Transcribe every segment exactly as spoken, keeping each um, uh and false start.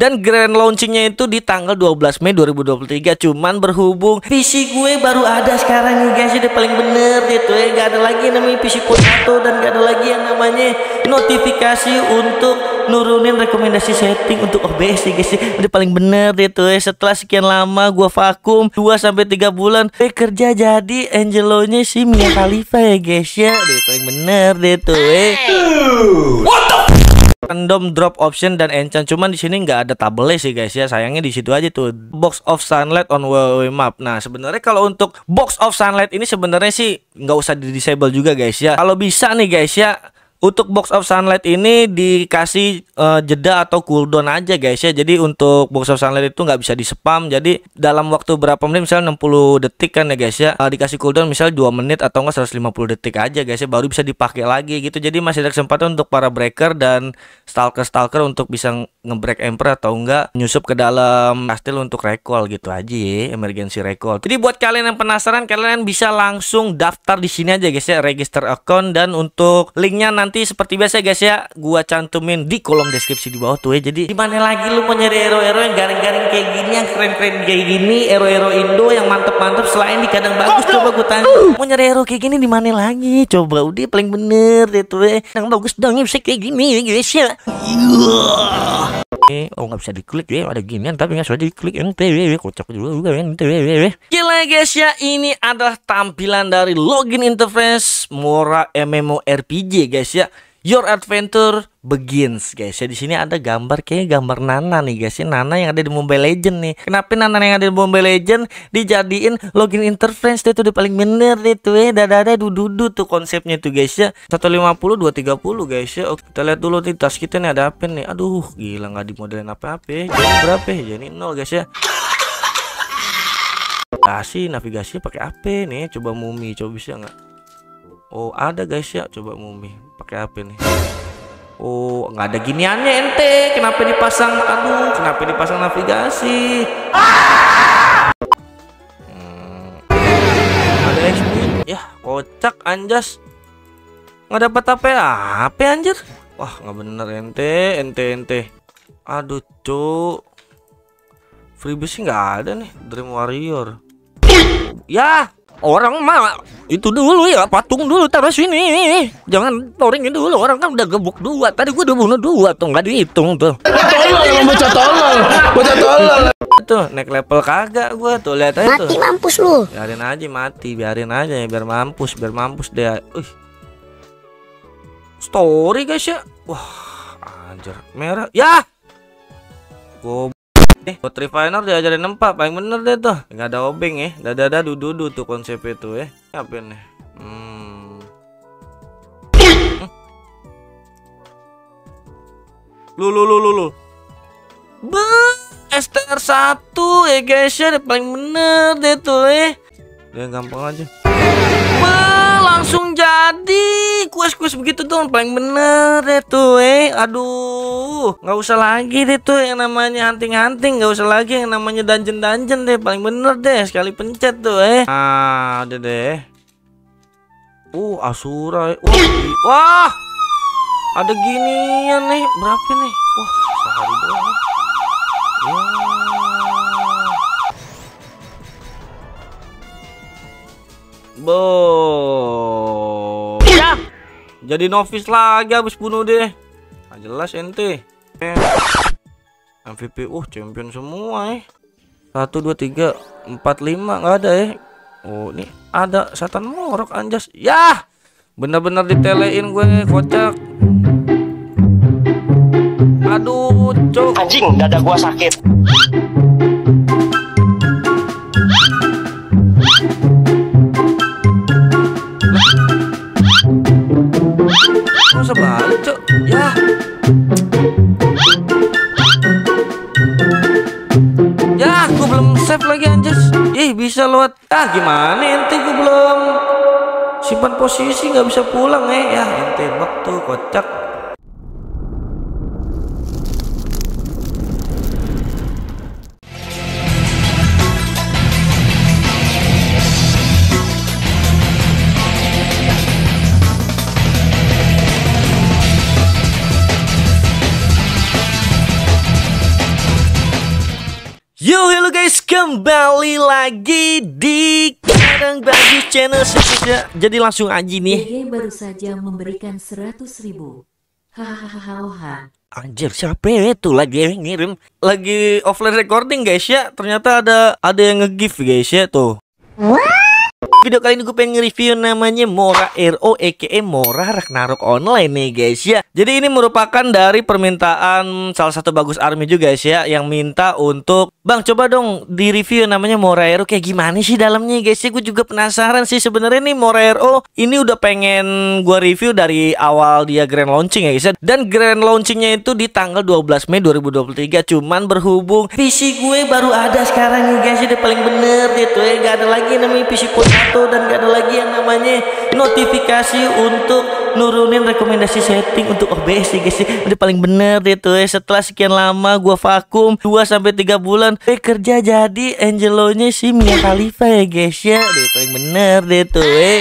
Dan grand launchingnya itu di tanggal dua belas Mei dua ribu dua puluh tiga. Cuman berhubung P C gue baru ada sekarang nih guys, udah paling bener gitu ya. Gak ada lagi yang namanya P C potato, dan gak ada lagi yang namanya notifikasi untuk nurunin rekomendasi setting untuk O B S ya guys. Udah paling bener deh tuh ya. Setelah sekian lama gua vakum dua sampai tiga bulan, eh kerja jadi Angelonya si Mia Khalifa ya guys ya. Udah paling bener deh tuh eh. What the random drop option dan enchant, cuman di sini nggak ada tabelnya sih guys ya. Sayangnya di situ aja tuh box of sunlight on W W map. Nah sebenarnya kalau untuk box of sunlight ini sebenarnya sih nggak usah di disable juga guys ya. Kalau bisa nih guys ya, untuk box of sunlight ini dikasih uh, jeda atau cooldown aja guys ya. Jadi untuk box of sunlight itu nggak bisa di spam. Jadi dalam waktu berapa menit, misalnya enam puluh detik kan ya guys ya, uh, dikasih cooldown misalnya dua menit atau enggak seratus lima puluh detik aja guys ya, baru bisa dipakai lagi gitu. Jadi masih ada kesempatan untuk para breaker dan stalker-stalker untuk bisa ngebreak emperor atau enggak nyusup ke dalam kastil untuk recall gitu aja ya, emergency recall. Jadi buat kalian yang penasaran, kalian bisa langsung daftar di sini aja guys ya, register account, dan untuk linknya nanti Nanti seperti biasa guys ya, gua cantumin di kolom deskripsi di bawah tuh ya. Jadi dimana lagi lu mau nyari hero-hero yang garing-garing kayak gini, yang keren-keren kayak gini, hero-hero Indo yang mantep-mantep selain di kandang bagus, coba gua tanya, mau nyari hero kayak gini di mana lagi? Coba udah paling bener deh tuh ya, yang bagus dong bisa kayak gini ya guys ya. Eh, oh nggak bisa diklik ya, ada ginian tapi nggak usah diklik, ente kocak dulu juga ente. Gila guys ya, ini adalah tampilan dari login interface Mora MMORPG guys ya. Your adventure begins guys ya. Di sini ada gambar, kayak gambar Nana nih guys ya, Nana yang ada di Mobile Legend nih. Kenapa Nana yang ada di Mobile Legend dijadiin login interface? Dia tuh udah paling bener deh tuh ya. Dada-dada dudu tuh konsepnya tuh guys ya. seratus lima puluh, dua tiga puluh guys ya. Oke, kita lihat dulu nih tas kita nih ada apa nih. Aduh gila, nggak dimodelin apa-apa ya. Jadi berapa ya? Jadi nol guys ya. Kasih navigasinya pakai apa nih? Coba Mumi, coba bisa nggak? Oh ada guys ya, coba Mumi pakai apa nih? Oh nggak ada giniannya ente. Kenapa dipasang? Aduh, kenapa dipasang navigasi? Hmm. Ada X P ya, kocak anjas. Nggak dapat apa ya? Apa anjir? Wah nggak bener ente, ente ente. Aduh cuk, freebie sih nggak ada nih. Dream Warrior. Ya, orang mah itu dulu ya, patung dulu taruh sini. Jangan touringin dulu, orang kan udah gebuk dua. Tadi gua udah bunuh dua tuh, nggak dihitung tuh. Tolol, bocah tolol, bocah tolol. Tuh naik level kagak gua tuh, lihat aja tuh. Mati mampus lu. Biarin aja mati, biarin aja ya, biar mampus, biar mampus deh. Wih. Story guys ya. Wah, anjir, merah. Ya. Gua Eh, buat refiner diajarin nempak paling bener deh tuh. Nggak ada obeng ya. Dada-dada dudu tuh konsep itu ya. Apa nih? Hmm. hmm. Lu lu lu lu lu. Bah, S T R satu ya guys ya, paling bener deh tuh ya. Dia gampang aja. Bah, langsung jadi. Kues-kues begitu tuh paling bener deh tuh eh. Aduh, nggak usah lagi deh tuh yang namanya hunting-hunting, nggak usah lagi yang namanya dungeon-dungeon deh, paling bener deh sekali pencet tuh eh. Ah udah deh. Uh Asura. Wah, wah ada ginian nih, berapa nih? Wah sehari doang ya. Bo ya. Jadi novice lagi habis bunuh deh. Nah, jelas ente. Eh. M V P uh champion semua eh. satu dua tiga empat lima nggak ada eh. Oh, ini ada Satan Morok anjas. Yah. Bener-bener ditelein gue kocak. Aduh, cuk. Anjing, dada gua sakit. Masa balik cok ya. Ya gue belum save lagi anjas. Ih bisa lewat. Ah gimana ente, gue belum simpan posisi, nggak bisa pulang eh. Ya ente bak tuh kocak. Yo, hello guys, kembali lagi di Kadang Bagus Channel ya. Jadi langsung aja nih. G G baru saja memberikan seratus ribu. Hahaha. Anjir, siapa ya itu lagi ngirim? Lagi offline recording guys ya. Ternyata ada ada yang nge-gift guys ya tuh. Video kali ini gue pengen nge-review namanya Mora R O aka Mora Ragnarok Online nih guys ya. Jadi ini merupakan dari permintaan salah satu Bagus Army juga guys ya, yang minta untuk Bang coba dong di review namanya Mora R O kayak gimana sih dalamnya guys ya. Gue juga penasaran sih sebenarnya nih Mora R O ini udah pengen gue review dari awal dia grand launching ya guys ya. Dan grand launchingnya itu di tanggal dua belas Mei dua ribu dua puluh tiga. Cuman berhubung P C gue baru ada sekarang nih guys, udah paling bener gitu ya. Gak ada lagi namanya P C potato dan gak ada lagi yang namanya notifikasi untuk nurunin rekomendasi setting untuk O B S nih guys. Udah paling bener deh tuh ya. Setelah sekian lama gua vakum dua sampai tiga bulan, eh kerja jadi Angelo-nya si Mia Khalifa ya guys ya. Udah paling bener deh tuh eh.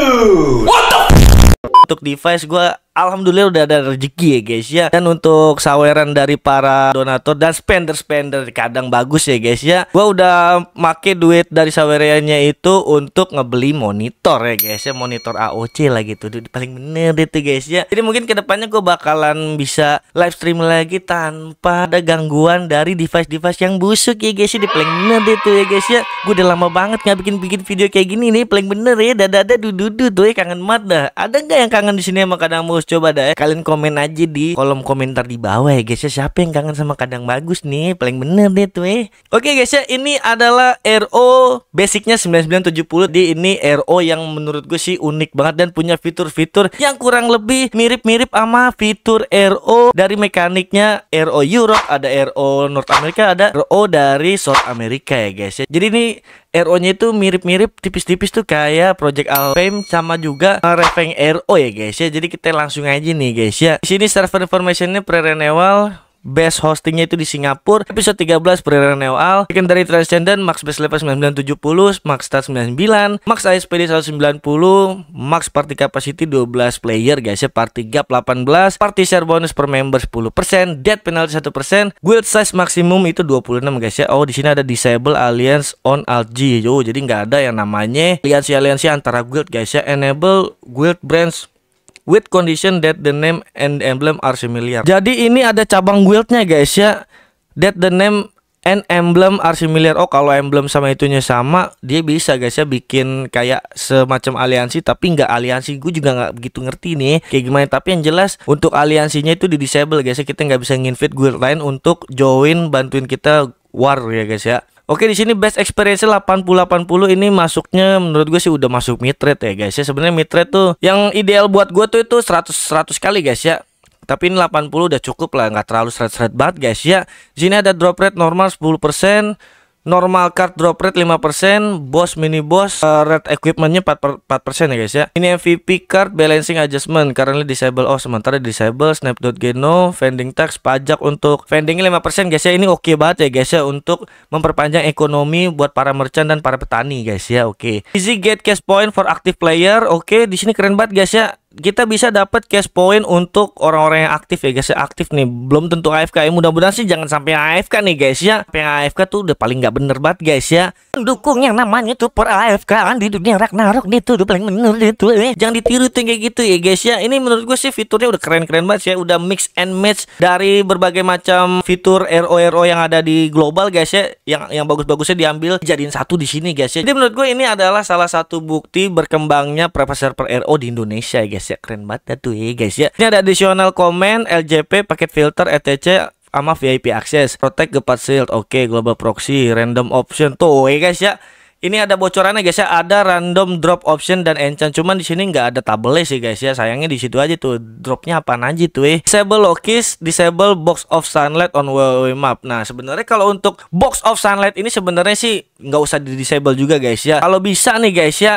Untuk device gua alhamdulillah udah ada rezeki ya guys ya. Dan untuk saweran dari para donatur dan spender-spender kadang bagus ya guys ya, gua udah make duit dari sawerannya itu untuk ngebeli monitor ya guys ya. Monitor A O C lah gitu. Udah paling bener deh tuh guys ya. Jadi mungkin kedepannya gua bakalan bisa live stream lagi tanpa ada gangguan dari device-device yang busuk ya guys ya. Udah paling bener deh tuh ya guys ya. Gue udah lama banget nggak bikin-bikin video kayak gini nih. Paling bener ya. Dada-dada dududu tuh ya, kangen mat dah. Ada nggak yang kangen di sini sama Kadang Bagus? Coba dah ya, kalian komen aja di kolom komentar di bawah ya guys ya. Siapa yang kangen sama Kadang Bagus nih? Paling bener deh tuh eh. Oke guys ya, ini adalah R O basicnya sembilan sembilan tujuh puluh. Di ini R O yang menurut gue sih unik banget dan punya fitur-fitur yang kurang lebih mirip-mirip sama fitur R O dari mekaniknya R O Europe, ada R O North America, ada R O dari South America ya guys ya. Jadi ini R O-nya itu mirip-mirip tipis-tipis tuh kayak Project Alfheim sama juga Revenge R O ya guys ya. Jadi kita langsung aja nih guys ya. Di sini server informationnya pre-renewal. Base hostingnya itu di Singapura. Episode tiga belas pre-renewal. Secondary Transcendent max base level sembilan sembilan tujuh puluh, max start sembilan sembilan, max I S P D seratus sembilan puluh, max party capacity dua belas player guys ya. Party gap delapan belas, party share bonus per member sepuluh persen, death penalty satu persen, guild size maksimum itu dua puluh enam guys ya. Oh di sini ada disable alliance on Alt G. Yo, jadi nggak ada yang namanya aliansi-aliansi antara guild guys ya. Enable guild brands with condition that the name and emblem are similar. Jadi ini ada cabang guildnya guys ya. That the name and emblem are similar. Oh kalau emblem sama itunya sama, dia bisa guys ya bikin kayak semacam aliansi tapi nggak aliansi. Gue juga nggak begitu ngerti nih kayak gimana. Tapi yang jelas untuk aliansinya itu di disable guys ya. Kita nggak bisa nginvite guild lain untuk join bantuin kita war ya guys ya. Oke di sini best experience delapan puluh delapan puluh ini masuknya menurut gue sih udah masuk mid rate ya guys ya. Sebenarnya mid rate tuh yang ideal buat gue tuh itu seratus seratus kali guys ya. Tapi ini delapan puluh udah cukup lah, nggak terlalu seret-seret banget guys ya. Di sini ada drop rate normal sepuluh persen, normal card drop rate lima persen, boss mini boss uh, red equipmentnya empat persen ya guys ya. Ini M V P card balancing adjustment currently disable. Oh sementara disable. Snap.geno vending tax pajak untuk vendingnya lima persen guys ya. Ini oke okay banget ya guys ya untuk memperpanjang ekonomi buat para merchant dan para petani guys ya. Oke okay. Easy get cash point for active player. Oke okay, di sini keren banget guys ya. Kita bisa dapat cash point untuk orang-orang yang aktif ya guys ya. Aktif nih, belum tentu A F K ya. Mudah-mudahan sih jangan sampai A F K nih guys ya. Sampai A F K tuh udah paling nggak bener banget guys ya. Dukung yang namanya tuh per A F K kan di dunia Ragnarok nih tuh udah paling bener itu eh. Jangan ditiru tuh kayak gitu ya guys ya. Ini menurut gue sih fiturnya udah keren-keren banget ya. Udah mix and match dari berbagai macam fitur R O R O yang ada di global guys ya. Yang yang bagus-bagusnya diambil jadiin satu di sini guys ya. Jadi menurut gue ini adalah salah satu bukti berkembangnya private server R O di Indonesia ya guys ya. Keren banget tuh ya guys ya. Ini ada additional comment, L J P, paket filter, et cetera sama V I P access, protect Gepard shield, oke okay, global proxy, random option tuh ya guys ya. Ini ada bocorannya guys ya, ada random drop option dan enchant. Cuman di sini nggak ada tabelnya sih guys ya. Sayangnya di situ aja tuh dropnya apaan aja tuh eh. Disable Lokis, disable box of sunlight on W W map. Nah sebenarnya kalau untuk box of sunlight ini sebenarnya sih nggak usah di disable juga guys ya. Kalau bisa nih guys ya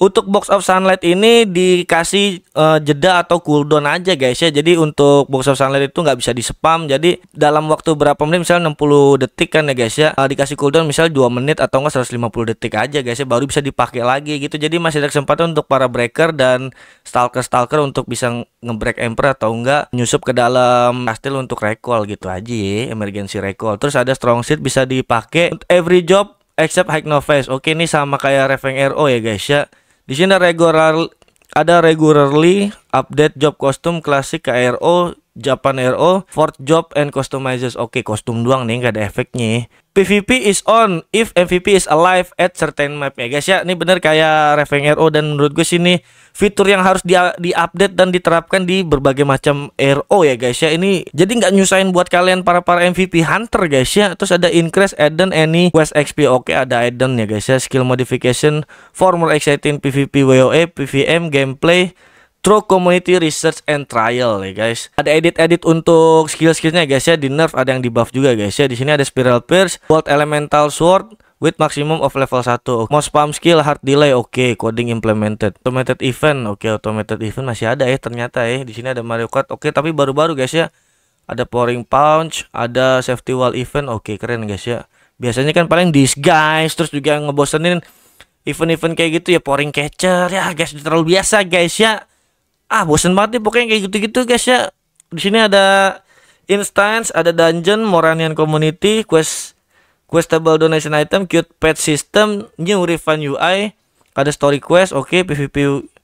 Untuk Box of Sunlight ini dikasih uh, jeda atau cooldown aja guys ya. Jadi untuk Box of Sunlight itu nggak bisa di spam. Jadi dalam waktu berapa menit, misalnya enam puluh detik kan ya guys ya, uh, dikasih cooldown misalnya dua menit atau enggak seratus lima puluh detik aja guys ya, baru bisa dipakai lagi gitu. Jadi masih ada kesempatan untuk para breaker dan stalker-stalker untuk bisa ngebreak Emperor atau enggak nyusup ke dalam kastil untuk recall gitu aja ya, emergency recall. Terus ada strong seat bisa dipakai every job except high novice. Oke, ini sama kayak Revenge R O ya guys ya. Di sini ada regular ada regularly update job custom klasik K R O, Japan R O, fourth job and customizers. Oke, kostum doang nih, nggak ada efeknya. P V P is on if M V P is alive at certain map ya guys ya. Ini bener kayak Revenge R O, dan menurut gue sini fitur yang harus di update dan diterapkan di berbagai macam R O ya guys ya. Ini jadi nggak nyusahin buat kalian para para M V P hunter guys ya. Terus ada increase add-on any quest X P. Oke, ada add-on ya guys ya. Skill modification for more exciting P V P, W O E, P V M gameplay through community research and trial ya guys. Ada edit-edit untuk skill-skillnya guys ya. Di nerf ada yang di buff juga guys ya. Di sini ada spiral pierce, bolt elemental sword with maximum of level satu. Most spam skill hard delay. Oke, okay. Coding implemented. Automated event. Oke, okay. Automated event masih ada ya ternyata ya. Di sini ada Mario Kart. Oke, okay. Tapi baru-baru guys ya. Ada pouring punch, ada safety wall event. Oke, okay. Keren guys ya. Biasanya kan paling disguise, terus juga ngebosenin event-event kayak gitu ya, pouring catcher ya guys, terlalu biasa guys ya. Ah, bosen banget nih pokoknya kayak gitu-gitu guys ya. Di sini ada instance, ada dungeon, Moranian community, quest, questable donation item, cute pet system, new refund U I, ada story quest, oke, okay, P V P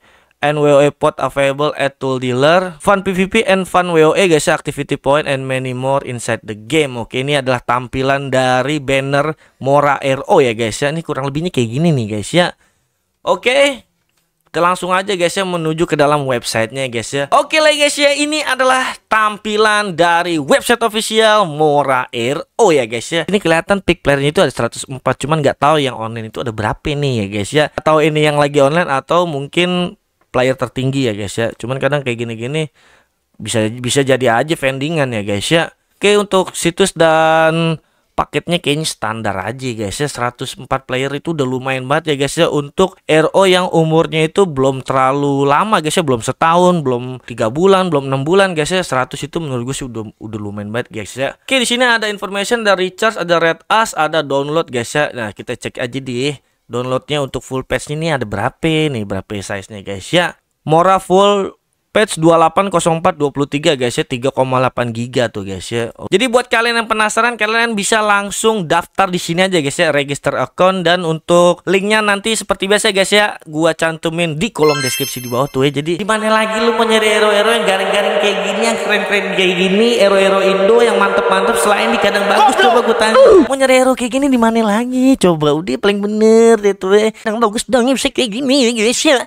and W O E pot available at tool dealer, fun P V P and fun W O E guys ya, activity point and many more inside the game. Oke, okay, ini adalah tampilan dari banner Mora R O ya guys ya. Ini kurang lebihnya kayak gini nih guys ya. Oke. Okay. Kita langsung aja guys ya menuju ke dalam websitenya guys ya. Oke lah guys ya, ini adalah tampilan dari website official Mora R O ya guys ya. Ini kelihatan pick playernya itu ada seratus empat, cuman nggak tahu yang online itu ada berapa nih ya guys ya. Atau ini yang lagi online atau mungkin player tertinggi ya guys ya. Cuman kadang kayak gini-gini bisa bisa jadi aja vendingan ya guys ya. Oke, untuk situs dan paketnya kayaknya standar aja guys ya. Seratus empat player itu udah lumayan banget ya guys ya, untuk R O yang umurnya itu belum terlalu lama guys ya, belum setahun, belum tiga bulan, belum enam bulan guys ya. Seratus itu menurut gue sih udah udah lumayan banget guys ya. Oke, di sini ada information dari recharge, ada red as, ada download guys ya. Nah, kita cek aja di downloadnya untuk full patch ini ada berapa nih, berapa size nya guys ya. Mora full patch dua delapan nol empat dua tiga guys ya, tiga koma delapan giga tuh guys ya. Jadi buat kalian yang penasaran, kalian bisa langsung daftar di sini aja guys ya, register account, dan untuk linknya nanti seperti biasa guys ya, gua cantumin di kolom deskripsi di bawah tuh ya. Jadi gimana lagi lu mau nyari hero-hero yang garing-garing kayak gini, yang keren-keren kayak gini, hero-hero Indo yang mantep-mantep selain di kadang bagus, coba gua tanya, mau nyari hero kayak gini di mana lagi? Coba udah paling bener deh tuh ya, yang bagus dong bisa kayak gini guys ya.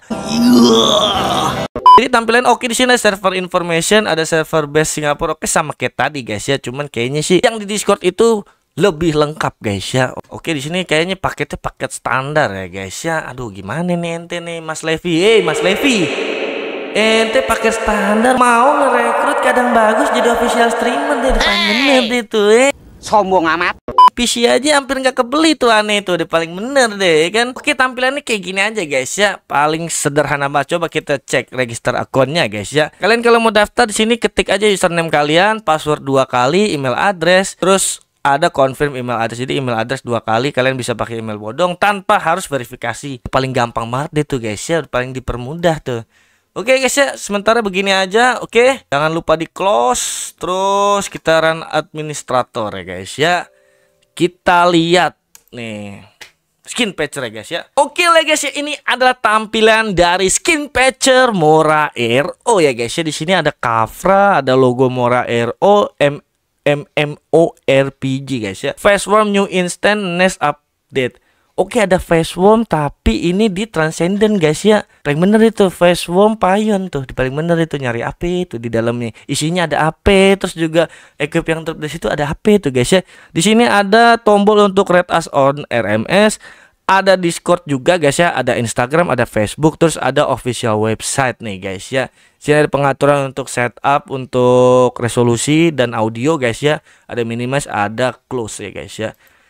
Jadi tampilan oke, di sini ada server information, ada server base Singapura. Oke, sama kayak tadi guys ya. Cuman kayaknya sih yang di Discord itu lebih lengkap guys ya. Oke, di sini kayaknya paketnya paket standar ya guys ya. Aduh, gimana nih ente nih Mas Levi? Eh, Mas Levi. Ente paket standar mau ngerekrut kadang bagus jadi official streamer deh, depan bener deh tuh eh. Sombong amat. P C aja hampir nggak kebeli tuh, aneh tuh, udah paling bener deh kan. Oke, tampilannya kayak gini aja guys ya, paling sederhana banget. Coba kita cek register akunnya guys ya. Kalian kalau mau daftar di sini ketik aja username kalian, password dua kali, email address, terus ada confirm email address. Jadi email address dua kali, kalian bisa pakai email bodong tanpa harus verifikasi. Paling gampang banget deh tuh guys ya, paling dipermudah tuh. Oke guys ya, sementara begini aja. Oke, jangan lupa di close. Terus kita run administrator ya guys ya. Kita lihat nih skin patcher ya guys ya. Oke lah guys ya, ini adalah tampilan dari skin patcher Mora R O ya guys ya. Di sini ada Kafra, ada logo Mora R O, M M M O R P G guys ya. Fast Warm New Instant Next Update. Oke, ada Fast Warm tapi ini di Transcendent guys ya. Paling bener itu Fast Warm Payon tuh. Di paling bener itu nyari A P itu di dalamnya. Isinya ada A P, terus juga equip yang terus itu ada A P tuh guys ya. Di sini ada tombol untuk Red As on R M S, ada Discord juga guys ya, ada Instagram, ada Facebook, terus ada official website nih guys ya. Sini ada pengaturan untuk setup, untuk resolusi dan audio guys ya. Ada minimize, ada close ya guys ya.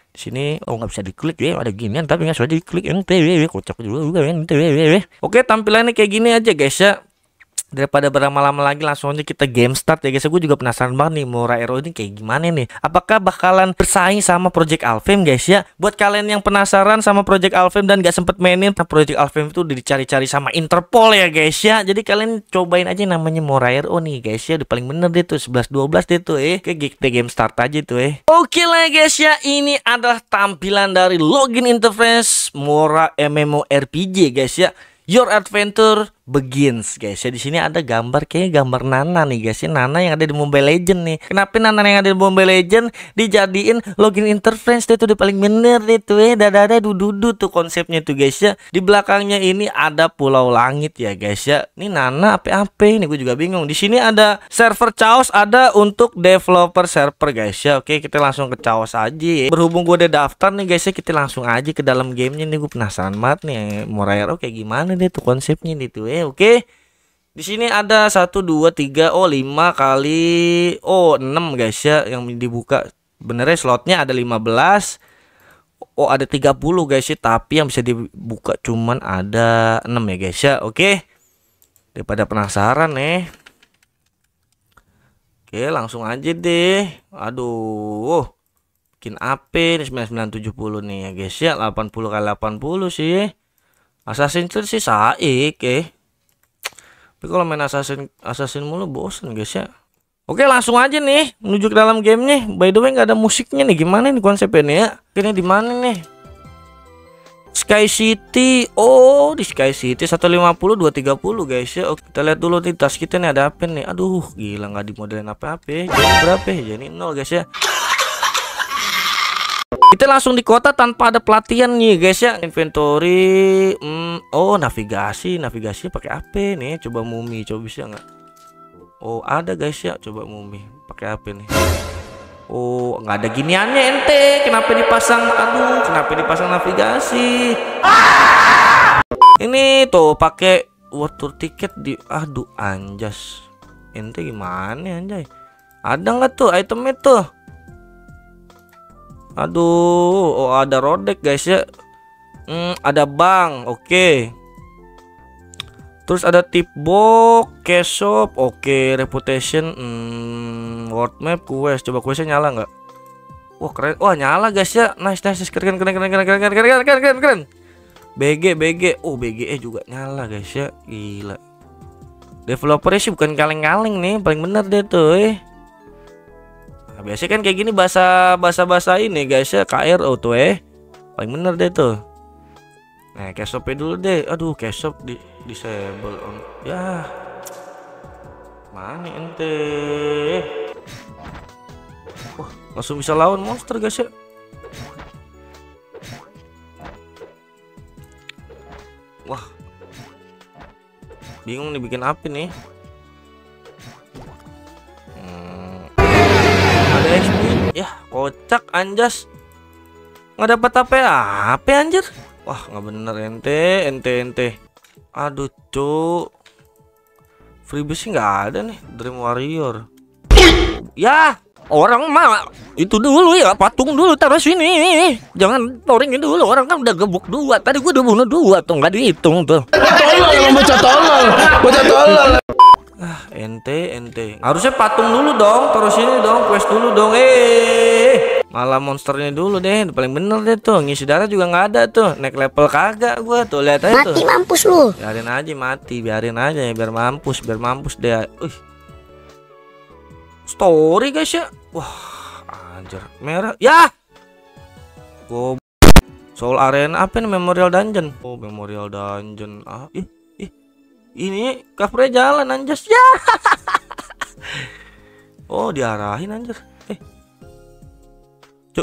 Di sini oh nggak bisa diklik ya, ada ginian tapi nggak bisa diklik. Ente kocak juga ente. Oke, tampilannya kayak gini aja guys ya. Daripada berlama-lama lagi, langsung aja kita game start ya guys. Gue juga penasaran banget nih Mora Hero ini kayak gimana nih. Apakah bakalan bersaing sama Project Alfheim guys ya? Buat kalian yang penasaran sama Project Alfheim dan gak sempet mainin, nah Project Alfheim itu udah dicari-cari sama Interpol ya guys ya. Jadi kalian cobain aja namanya Mora Hero nih guys ya. Udah paling bener deh tuh, sebelas dua belas deh tuh eh. Oke, kita game start aja tuh eh. Oke lah guys ya, ini adalah tampilan dari login interface Mora MMORPG guys ya. Your adventure begins guys ya. Di sini ada gambar, kayaknya gambar Nana nih guys ya. Nana yang ada di Mobile Legend nih. Kenapa Nana yang ada di Mobile Legend dijadiin login interface deh tuh, udah paling bener deh tuh eh. Dada dududu tuh konsepnya tuh guys ya. Di belakangnya ini ada pulau langit ya guys ya. Ini Nana apa-apa ini gue juga bingung. Di sini ada server Chaos, ada untuk developer server guys ya. Oke, kita langsung ke Chaos aja ya. Berhubung gue udah daftar nih guys ya, kita langsung aja ke dalam gamenya nih. Gue penasaran banget nih Mora Hero kayak gimana deh tuh konsepnya nih tuh eh. Oke, di sini ada satu dua tiga oh lima kali oh enam guys ya yang dibuka. Benernya slotnya ada lima belas. Oh, ada tiga puluh guys ya, tapi yang bisa dibuka cuman ada enam ya guys ya. Oke, daripada penasaran nih, oke langsung aja deh. Aduh, bikin apa nih sembilan sembilan tujuh puluh nih ya guys ya. Delapan puluh kali delapan puluh sih. Assassin's Creed sih saik eh. Tapi kalau main Assassin Assassin mulu bosen guys ya. Oke, langsung aja nih menuju ke dalam gamenya. By the way nggak ada musiknya nih, gimana nih konsepnya nih ya? Ini di mana nih? Sky City. Oh, di Sky City seratus lima puluh, dua tiga puluh guys ya. Oke, kita lihat dulu nih tas kita nih ada apa nih. Aduh, gila nggak dimodelin apa-apa ya. Jadi berapa ya? Jadi nol guys ya. Kita langsung di kota tanpa ada pelatihan nih guys ya. Inventory, hmm, oh navigasi, navigasinya pakai apa nih? Coba Mumi, coba bisa nggak? Oh ada guys ya, coba Mumi, pakai apa nih? Oh nggak ada giniannya ente, kenapa dipasang? Aduh, kenapa dipasang navigasi? Ini tuh pakai water ticket di, aduh anjas, ente gimana anjay? Ada nggak tuh itemnya tuh? Aduh, oh ada rodek guys ya. Hmm, ada bank, oke. Okay. Terus ada tip box, cash shop, oke, okay. Reputation, hmm, world map, quest. Coba questnya nyala nggak? Wah keren, wah nyala guys ya. Nice, nice, keren, keren, keren, keren, keren, keren, keren, keren, keren, keren. B G, B G, oh B G E juga nyala guys ya, gila. Developernya sih bukan kaleng-kaleng nih, paling bener deh tuh. Eh. Nah, biasanya kan kayak gini bahasa bahasa bahasa ini guys ya, K R O tuh eh paling bener deh tuh. Nah cash shopnya dulu deh. Aduh cash shop di disable on ya. Mana ente? Wah langsung bisa lawan monster guys ya. Wah bingung nih bikin apa nih. X P ya kocak anjas, nggak dapat apa ya apa anjir. Wah nggak bener ente ente ente. Aduh cuk, freebie sih nggak ada nih. Dream Warrior ya, orang mah itu dulu ya, patung dulu taruh sini, jangan touringin dulu. Orang kan udah gebuk dua tadi, gua udah bunuh dua tuh, nggak dihitung tuh. Tolol yang baca tolol, baca tolol. Ah, ente ente. Harusnya patung dulu dong, terus ini dong, quest dulu dong. Eh, malah monsternya dulu deh. Paling bener deh tuh. Ngisi darah juga nggak ada tuh. Naik level kagak gua tuh, lihat aja tuh. Mati mampus lu. Biarin aja mati, biarin aja ya biar mampus, biar mampus deh. Wih. Story guys ya. Wah, anjir. Merah. Ya. Go Soul Arena apa nih, Memorial Dungeon. Oh, Memorial Dungeon. Ah, ih. Ini covernya jalan anjas ya. Oh diarahin anjir. Eh cuk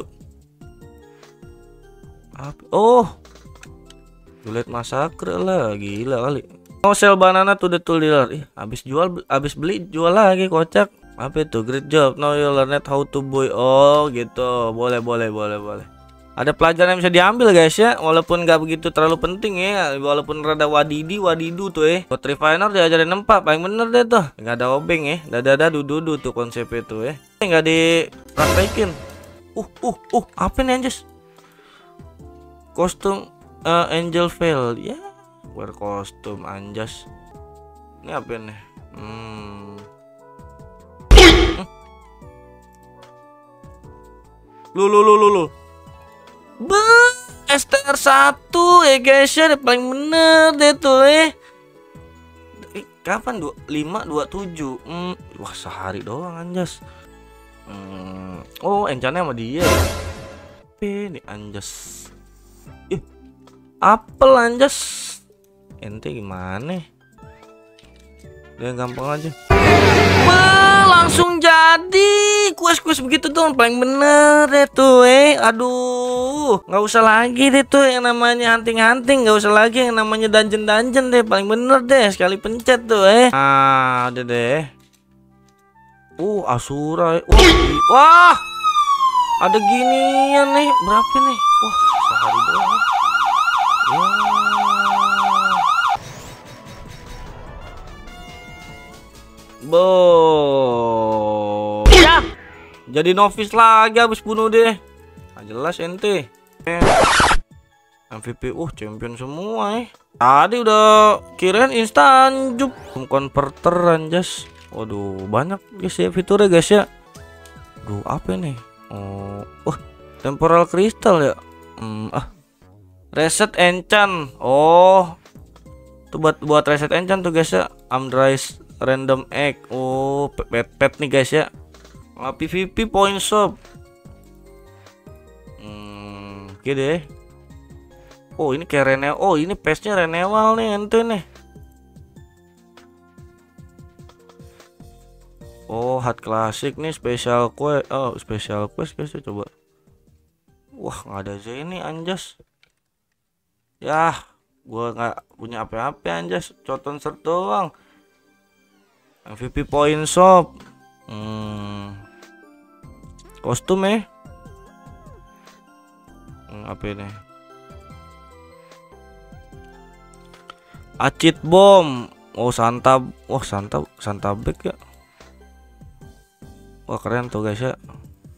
apa? Oh Juliet Massacre lah, gila kali. Oh sell banana to the tool dealer. Ih habis jual, habis beli jual lagi, kocak. Apa itu? Great job, now you learn how to buy. Oh gitu, boleh boleh boleh boleh. Ada pelajaran yang bisa diambil guys ya, walaupun nggak begitu terlalu penting ya, walaupun rada wadidi wadidu tuh eh. Buat refiner diajarin nempak, paling bener deh tuh, nggak ada obeng ya, dada dududu tuh konsep itu ya, nggak dipraktekin. Uh uh uh, apa nih anjir? kostum uh, Angel Veil ya, wear kostum anjas. Ini apa nih? Hmm. Lu lu lu lu lu. Be, S T R satu ya guys ya, paling bener deh tuh eh. Kapan? lima dua tujuh. Hmm, wah sehari doang anjas. Hmm. Oh, encannya sama dia. P nih anjas. Ih, apel anjas. Ente gimana? Dia gampang aja. Wah, langsung jadi. Kuas-kuas begitu tuh paling bener deh tuh eh. Aduh, nggak usah lagi deh tuh yang namanya hunting-hunting, nggak usah lagi yang namanya dungeon-dungeon deh, paling bener deh sekali pencet tuh eh. Ah, udah deh. Uh, Asura. Wah, gi- wah. Ada ginian nih, berapa nih? Wah, sehari doang. Ya. Bo. Ya. Jadi novice lagi habis bunuh deh. Nah, jelas ente. M V P uh champion semua eh. Tadi udah kirain instan jup converter anjas. Waduh, banyak guys ya fiturnya guys ya. Duh, apa nih? Oh, uh, temporal crystal ya. Hmm, ah. Reset enchant. Oh. Tuh buat buat reset enchant tuh guys ya. Amdrise random egg. Oh, pet pet nih guys ya. Ah, P V P point shop. Hmm, oke deh. Oh, ini kayak Rene. Oh, ini patch-nya Renewal nih ente nih. Oh, hard classic nih special quest. Oh, special quest guys ya, coba. Wah, nggak ada Zeni anjas. Yah, gua nggak punya apa-apa anjas, coton shirt doang. M V P point shop. Hmm. Kostum eh. Hmm, apa ini? Acid bom. Oh, Santa. Wah, Santa Santa Bag ya. Wah, keren tuh guys ya.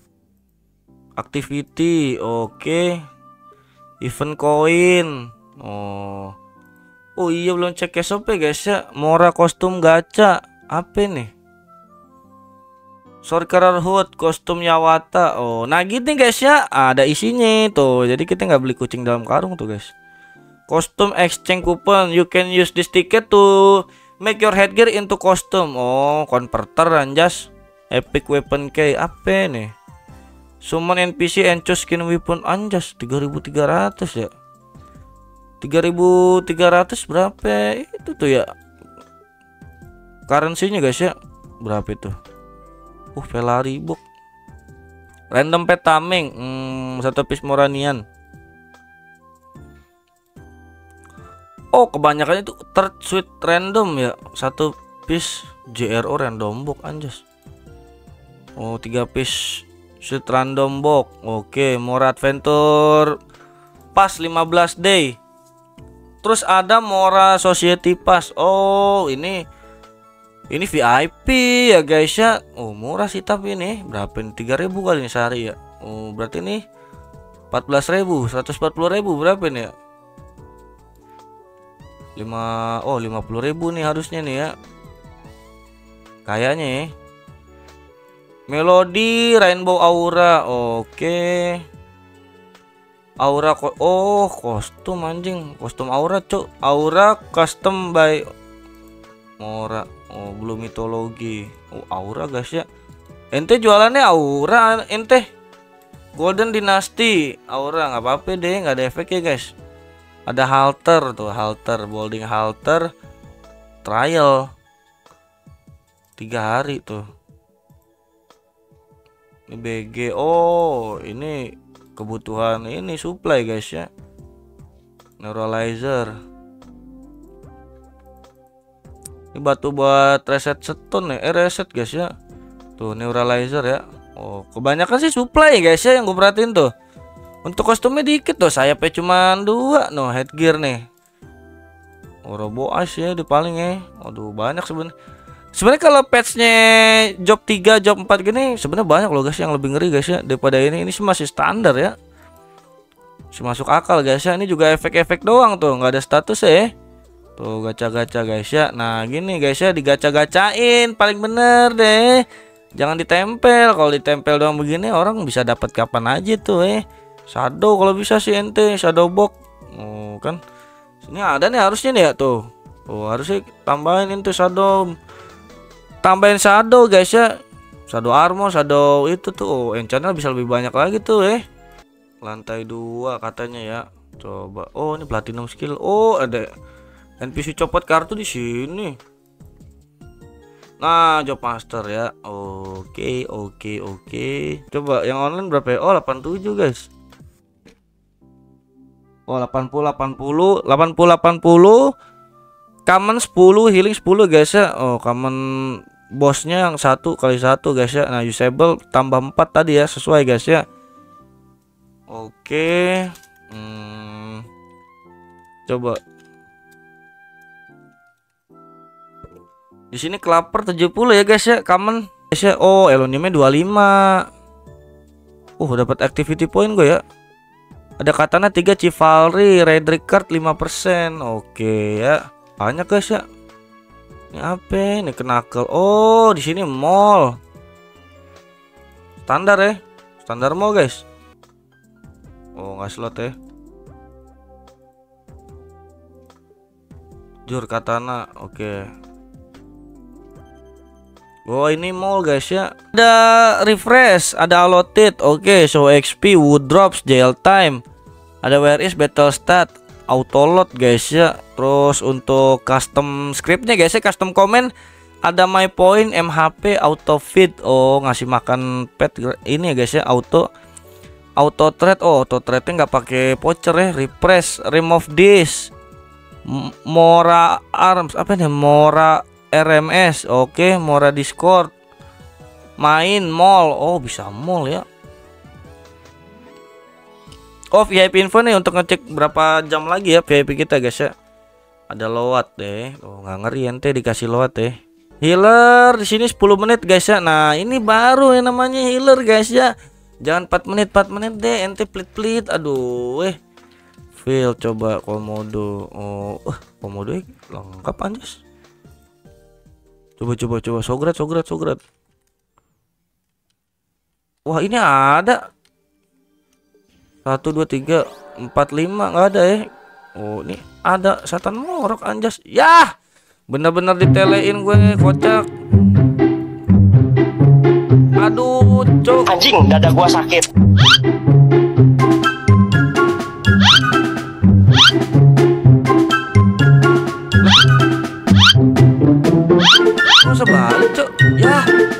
Activity, oke. Okay. Event coin. Oh. Oh iya, belum cek S O P guys ya. Mora kostum gacha. Apa nih? Sorcerer Hood kostum Yawata. Oh, nah gitu guys ya. Ada isinya tuh. Jadi kita nggak beli kucing dalam karung tuh guys. Kostum exchange coupon. You can use this ticket to make your headgear into costume. Oh, converter anjas. Epic weapon key. Apa nih? Summon N P C and choose skin weapon anjas. tiga ribu tiga ratus ya. tiga ribu tiga ratus berapa itu tuh ya? Currency-nya guys ya. Berapa itu? Uh, Velari book. Random pet taming. Hmm, satu piece Moranian. Oh, kebanyakan itu third suite random ya. Satu piece J R O random box anjas. Oh, tiga piece suite random box. Oke, Mora Adventure Pass lima belas day. Terus ada Mora Society Pass. Oh, ini ini V I P ya guys ya. Oh, murah sih tapi ini. Berapa nih? tiga ribu kali ini sehari ya. Oh, berarti ini empat belas ribu, seratus empat puluh ribu berapa nih ya? lima oh lima puluh ribu nih harusnya nih ya. Kayaknya ya. Melody Rainbow Aura. Oke. Aura kok. Oh, kostum anjing. Kostum Aura, cuk. Aura custom by Mora. Oh, belum mitologi. Oh, Aura guys ya. Ente jualannya Aura ente. Golden Dynasty Aura, nggak apa-apa deh, nggak ada efek ya guys. Ada halter tuh, halter, bolding halter, trial tiga hari tuh. Ini B G. Oh, ini kebutuhan ini supply guys ya. Neuralizer. Ini batu buat reset stone ya. Eh, reset guys ya. Tuh, neuralizer ya. Oh, kebanyakan sih supply guys ya yang gue perhatiin tuh. Untuk kostumnya dikit tuh, sayapnya cuma dua no headgear nih. Oroboas ya di paling ya. Aduh, banyak sebenarnya. Sebenarnya kalau patchnya job tiga, job empat gini sebenarnya banyak loh guys yang lebih ngeri guys ya daripada ini. Ini masih standar ya. masih masuk akal guys ya. Ini juga efek-efek doang tuh, nggak ada status ya. Tuh gacha-gacha guys ya. Nah gini guys ya, digaca-gacain paling bener deh. Jangan ditempel. Kalau ditempel doang begini orang bisa dapat kapan aja tuh eh. Shadow kalau bisa sih ente, shadow box. Oh kan. Sini ada nih harusnya nih ya tuh. Oh harusnya tambahin itu shadow. Tambahin shadow guys ya. Shadow armor, shadow itu tuh. Oh, enchantnya bisa lebih banyak lagi tuh eh. Lantai dua katanya ya. Coba. Oh, ini platinum skill. Oh, ada N P C copot kartu di sini. Nah, job master ya. Oke, oke, oke. Coba yang online berapa ya? Oh, delapan puluh tujuh, guys. Oh, delapan puluh delapan puluh, delapan puluh delapan puluh. Common sepuluh, healing sepuluh, guys ya. Oh, common bosnya yang satu kali satu, guys ya. Nah, usable tambah empat tadi ya, sesuai, guys ya. Oke. Hmm. Coba di sini kelaper tujuh puluh ya guys ya, common guys ya. Oh, eloniumnya dua puluh lima. Uh, dapat activity point gue ya. Ada katana tiga, chivalry, red card lima persen. Oke ya. Banyak guys ya. Ini apa? Ini kenakel. Oh, di sini mall. Standar ya. Standar mall guys. Oh, nggak slot ya. Jur katana. Oke. Oh ini mall guys ya. Ada refresh, ada allotted. Oke, okay, show X P, wood drops, jail time. Ada where is battle stat, auto load guys ya. Terus untuk custom scriptnya guys ya, custom comment ada my point, M H P, auto feed. Oh ngasih makan pet ini ya guys ya, auto auto trade. Oh auto trade nya nggak pakai voucher ya. Refresh, remove this, Mora arms apa nih, Mora R M S. Oke, okay, Mora Discord. Main mall. Oh, bisa mall ya. Oh, V I P info nih untuk ngecek berapa jam lagi ya V I P kita guys ya. Ada lowat deh. Oh, nggak ngeri ente dikasih lowat deh. Healer di sini sepuluh menit guys ya. Nah, ini baru yang namanya healer guys ya. Jangan empat menit, empat menit deh ente pelit-pelit. Aduh, eh. Feel coba komodo. Oh, uh, komodo lengkap anjas. Coba coba coba sograt sograt sograt. Wah ini ada satu dua tiga empat lima nggak ada ya. Oh ini ada setan morok anjas. Yah bener-bener ditelein gue kocak. Aduh cok. Anjing dada gua sakit. Masa balik cok ya.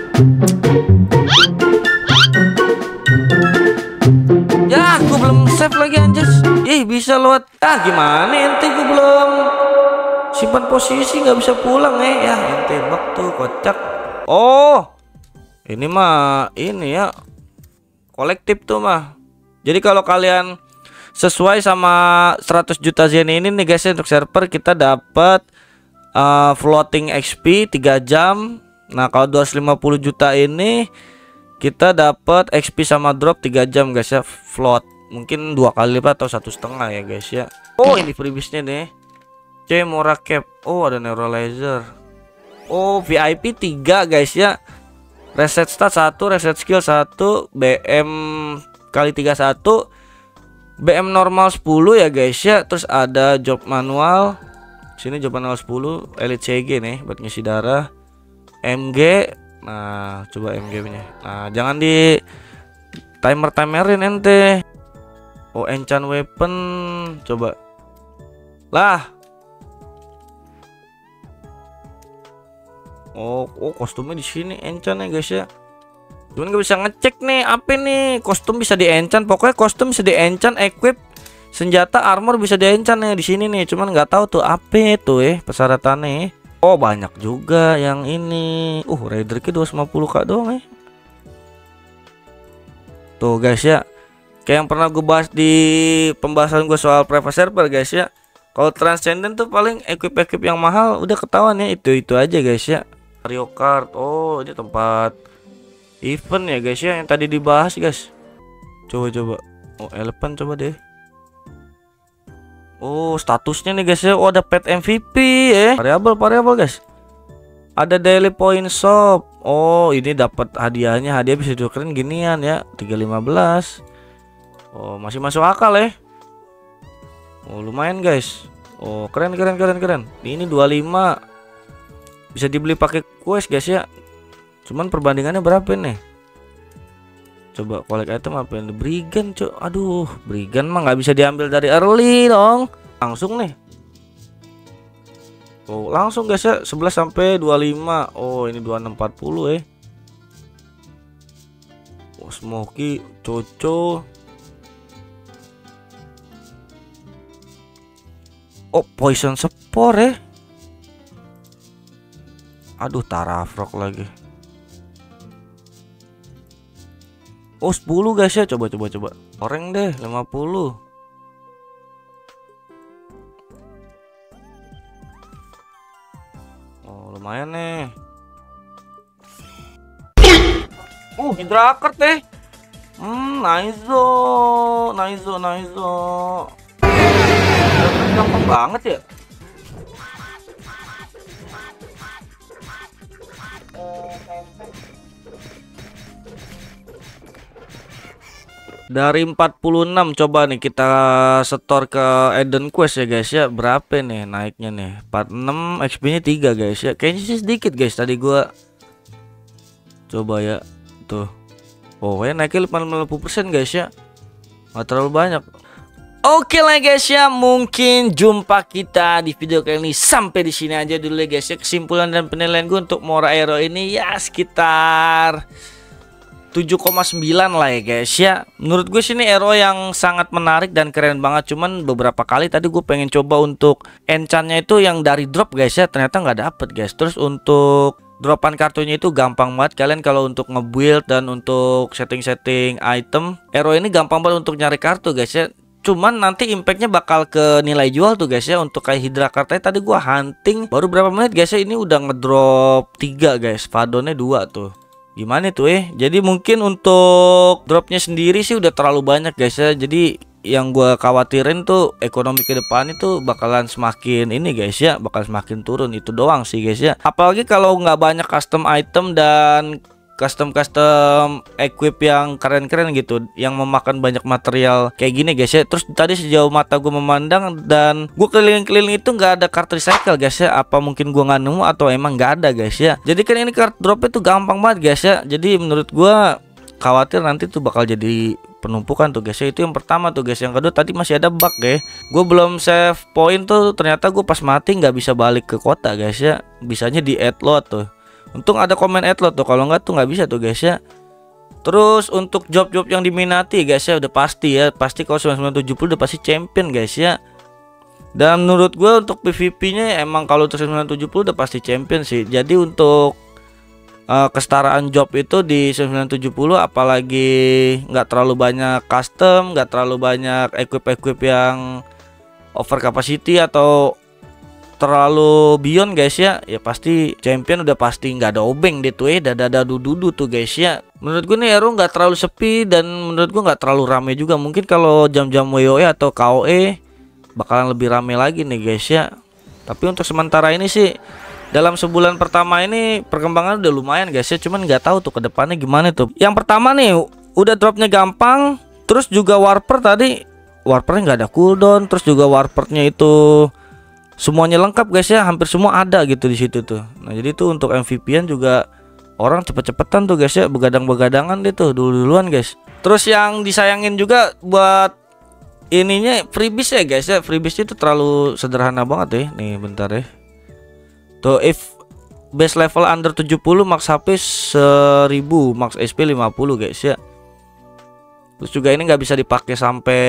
Ya gue belum save lagi anjas. Ih bisa lewat. Ah gimana ente, gue belum simpan posisi nggak bisa pulang eh. Ya ente bak tuh kocak. Oh ini mah ini ya kolektif tuh mah. Jadi kalau kalian sesuai sama seratus juta yen ini nih guys ya, untuk server kita dapat Uh, floating X P tiga jam. Nah kalau dua ratus lima puluh juta ini kita dapat X P sama drop tiga jam guys ya, float. Mungkin dua kali lipat atau satu setengah ya guys ya. Oh ini freebiesnya nih, C Mora Cap. Oh ada neuralizer. Oh V I P tiga guys ya. Reset stat satu, reset skill satu, B M kali tiga puluh satu, B M normal sepuluh ya guys ya. Terus ada job manual. Sini job manual sepuluh, elite C G nih buat ngisi darah. M G. Nah, coba M G nya. Nah, jangan di timer-timerin ente. Oh, enchant weapon. Coba. Lah. Oh, oh kostumnya di sini enchant ya guys ya. Cuman nggak bisa ngecek nih apa nih kostum bisa di enchant. Pokoknya kostum bisa di enchant, equip, senjata armor bisa di enchant nih di sini nih. Cuman nggak tahu tuh apa tuh eh persyaratannya. Oh banyak juga yang ini. Uh raider ke dua ratus lima puluh k doang eh. Tuh guys ya. Kayak yang pernah gue bahas di pembahasan gue soal private server guys ya. Kalau transcendent tuh paling equip-equip yang mahal udah ketahuan ya. Itu-itu aja guys ya. Mario Kart. Oh ini tempat event ya guys ya, yang tadi dibahas guys. Coba-coba. Oh elephant coba deh. Oh, statusnya nih guys ya. Oh, ada pet M V P ya. Variabel, variabel guys. Ada daily point shop. Oh, ini dapat hadiahnya. Hadiah bisa ditukerin ginian ya. tiga lima belas. Oh, masih masuk akal ya. Oh, lumayan guys. Oh, keren keren keren keren. Ini dua puluh lima. Bisa dibeli pakai quest guys ya. Cuman perbandingannya berapa nih? Coba collect item apa ini? Brigand, cok. Aduh, Brigand mah nggak bisa diambil dari early dong. Langsung nih. Oh, langsung guys ya, sebelas sampai dua puluh lima. Oh, ini dua puluh enam empat puluh eh. Oh, Smoky, Coco. Oh, Poison Spore eh. Aduh, Tarafrog lagi. Oh, sepuluh guys ya. Coba coba coba. Oreng deh lima puluh. Oh, lumayan nih. Oh, Hydrakert deh. Hmm, Naizo, Naizo, Naizo. Gampang banget ya. Dari empat puluh enam coba nih kita setor ke Eden Quest ya guys ya. Berapa nih naiknya nih? empat puluh enam, X P nya tiga guys ya. Kayaknya sih sedikit guys tadi gua. Coba ya. Tuh. Oh, ya naiknya lima puluh persen guys ya. Nggak terlalu banyak. Oke lah guys ya, mungkin jumpa kita di video kali ini sampai di sini aja dulu ya guys ya. Kesimpulan dan penilaian gue untuk Mora Hero ini ya sekitar tujuh koma sembilan lah ya guys ya. Menurut gue sih ini hero yang sangat menarik dan keren banget. Cuman beberapa kali tadi gue pengen coba untuk enchantnya itu yang dari drop guys ya, ternyata nggak dapet guys. Terus untuk dropan kartunya itu gampang banget. Kalian kalau untuk nge-build dan untuk setting-setting item, hero ini gampang banget untuk nyari kartu guys ya. Cuman nanti impactnya bakal ke nilai jual tuh guys ya. Untuk kayak Hydrakert tadi gua hunting baru berapa menit guys ya, ini udah ngedrop tiga guys, Fadonnya dua tuh. Gimana tuh eh? Jadi mungkin untuk dropnya sendiri sih udah terlalu banyak guys ya. Jadi yang gua khawatirin tuh ekonomi ke depan itu bakalan semakin ini guys ya, bakal semakin turun, itu doang sih guys ya. Apalagi kalau nggak banyak custom item dan custom-custom equip yang keren-keren gitu, yang memakan banyak material kayak gini guys ya. Terus tadi sejauh mata gue memandang dan gue keliling-keliling itu nggak ada card recycle guys ya. Apa mungkin gue nggak nemu atau emang nggak ada guys ya. Jadi kan ini card drop itu gampang banget guys ya. Jadi menurut gue khawatir nanti tuh bakal jadi penumpukan tuh guys ya. Itu yang pertama tuh guys. Yang kedua tadi masih ada bug ya. Gue belum save point tuh, ternyata gue pas mati nggak bisa balik ke kota guys ya. Bisanya di add load tuh. Untung ada komen add load tuh, kalau nggak tuh nggak bisa tuh guys ya. Terus untuk job-job yang diminati guys ya udah pasti ya, pasti kalau sembilan sembilan tujuh puluh udah pasti champion guys ya. Dan menurut gue untuk P V P-nya emang kalau untuk sembilan tujuh puluh udah pasti champion sih. Jadi untuk uh, kesetaraan job itu di sembilan tujuh puluh, apalagi nggak terlalu banyak custom, nggak terlalu banyak equip-equip yang over capacity atau terlalu beyond guys ya, ya pasti champion udah pasti nggak ada obeng deh tuh eh, dada dudu tuh guys ya. Menurut gue nih hero nggak terlalu sepi dan menurut gue nggak terlalu rame juga. Mungkin kalau jam-jam W O E atau K O E bakalan lebih rame lagi nih guys ya. Tapi untuk sementara ini sih dalam sebulan pertama ini perkembangan udah lumayan guys ya. Cuman nggak tahu tuh ke depannya gimana tuh. Yang pertama nih udah dropnya gampang, terus juga warper tadi warpernya nggak ada cooldown, terus juga warpernya itu semuanya lengkap guys ya, hampir semua ada gitu di situ tuh. Nah jadi tuh untuk M V P-an juga orang cepet-cepetan tuh guys ya, begadang-begadangan deh tuh dulu-duluan guys. Terus yang disayangin juga buat ininya freebies ya guys ya, freebies itu terlalu sederhana banget ya. Nih bentar ya. Tuh if base level under tujuh puluh, max H P seribu, max S P lima puluh guys ya. Terus juga ini nggak bisa dipakai sampai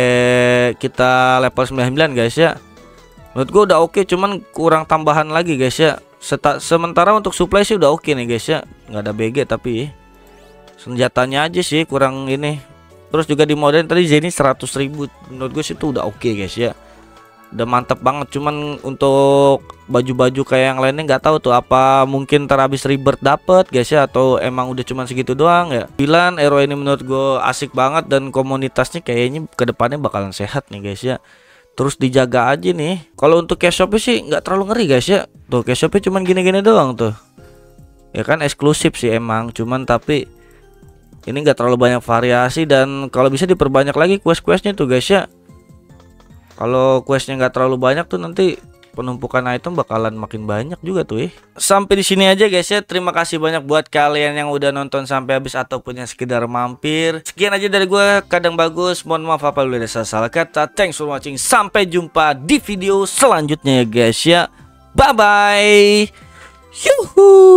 kita level sembilan puluh sembilan guys ya. Menurut gue udah oke, cuman kurang tambahan lagi guys ya. Seta sementara untuk supply sih udah oke nih guys ya, nggak ada B G tapi senjatanya aja sih kurang ini. Terus juga di modern tadi Zenith seratus ribu, menurut gue sih itu udah oke guys ya, udah mantap banget. Cuman untuk baju-baju kayak yang lainnya nggak tahu tuh apa mungkin terhabis rebirth dapet guys ya, atau emang udah cuman segitu doang ya. Bilang hero ini menurut gue asik banget dan komunitasnya kayaknya kedepannya bakalan sehat nih guys ya. terus dijaga aja nih. Kalau untuk cash shopnya sih nggak terlalu ngeri guys ya. Tuh cash shopnya cuman gini-gini doang tuh. Ya kan eksklusif sih emang, cuman tapi ini nggak terlalu banyak variasi, dan kalau bisa diperbanyak lagi quest-questnya tuh guys ya. Kalau questnya nggak terlalu banyak tuh nanti penumpukan item bakalan makin banyak juga tuh eh. Sampai di sini aja guys ya. Terima kasih banyak buat kalian yang udah nonton sampai habis ataupun yang sekedar mampir. Sekian aja dari gue, Kadang Bagus. Mohon maaf apabila ada salah kata. Thanks for watching. Sampai jumpa di video selanjutnya ya guys ya. Bye bye. Yuhuu.